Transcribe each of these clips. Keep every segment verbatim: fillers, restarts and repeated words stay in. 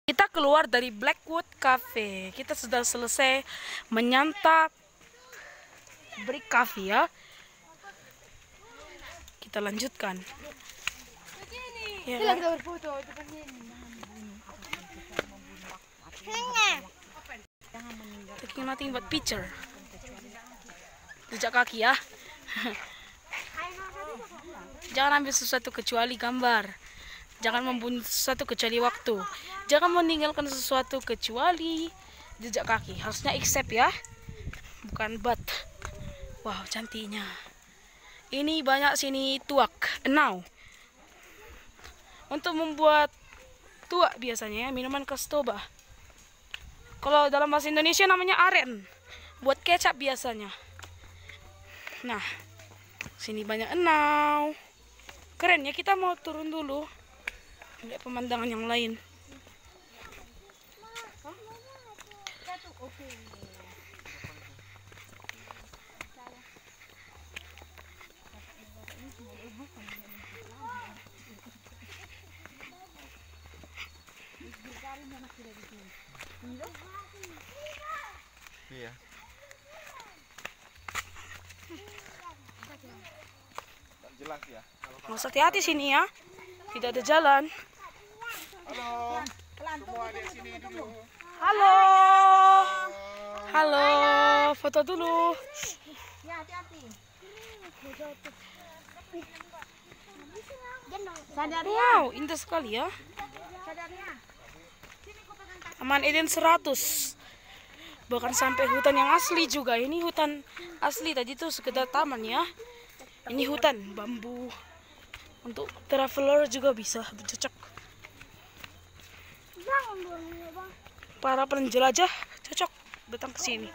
Kita keluar dari Blackwood Cafe. Kita sudah selesai menyantap Brick Cafe ya. Kita lanjutkan. Ya. Taking nothing but picture. Jejak kaki ya. Jangan ambil sesuatu kecuali gambar. Jangan membunuh sesuatu kecuali waktu. Jangan meninggalkan sesuatu kecuali jejak kaki. Harusnya accept ya, bukan but. Wow, cantiknya. Ini banyak sini tuak, enau. Untuk membuat tuak biasanya ya, minuman khas Toba. Kalau dalam bahasa Indonesia namanya aren. Buat kecap biasanya. Nah, sini banyak enau. Keren ya, kita mau turun dulu. Lihat pemandangan yang lain. Iya. Jelas ya. Harus hati-hati sini ya. Tidak ada jalan. Halo. Semua di sini dulu. Halo. Halo. Foto dulu. Ya, hati-hati. Wow, indah sekali ya. Taman Eden seratus. Bahkan sampai hutan yang asli juga. Ini hutan asli, tadi tuh sekedar taman ya. Ini hutan bambu. Untuk traveler juga bisa bercocok. Para penjelajah cocok datang ke sini.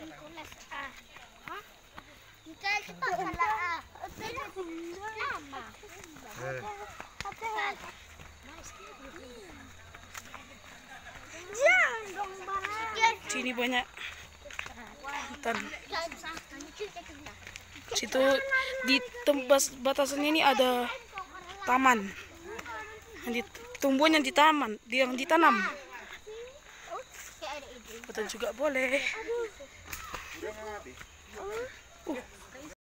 Sini banyak hutan. Situ di tempat batasan ini ada taman. Yang tumbuhan yang di taman, yang ditanam. Foto juga boleh. Uh.